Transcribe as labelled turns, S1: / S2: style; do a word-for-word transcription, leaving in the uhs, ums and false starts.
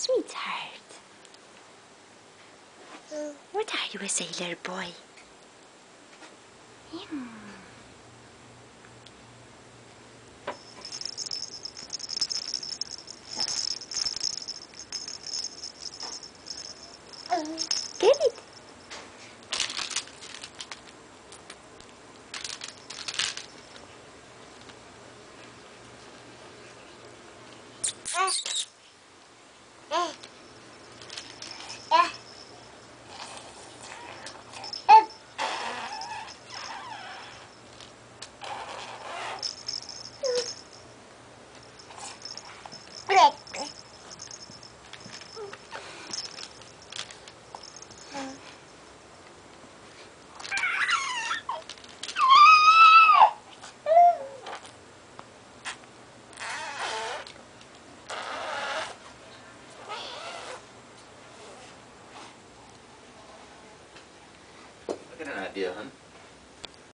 S1: Sweetheart. What are you, a sailor boy? Hmm. Get it.
S2: I got an idea, hun.